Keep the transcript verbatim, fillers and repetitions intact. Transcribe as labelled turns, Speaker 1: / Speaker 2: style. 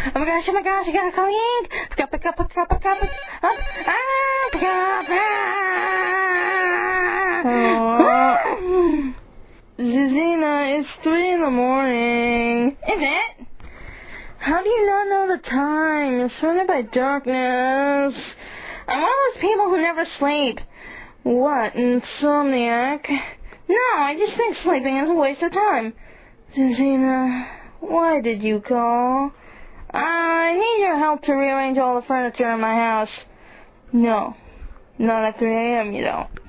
Speaker 1: Oh my gosh, oh my gosh, I gotta call Yank! Pick up, pick up, pick up, pick up, pick up. Ah, pick up, ah! Zazina, it's three in the morning. Is it? How do you not know the time? You're surrounded by darkness. I'm one of those people who never sleep. What, insomniac? No, I just think sleeping is a waste of time. Zazina, why did you call? I need your help to rearrange all the furniture in my house. No, not at three A M you don't.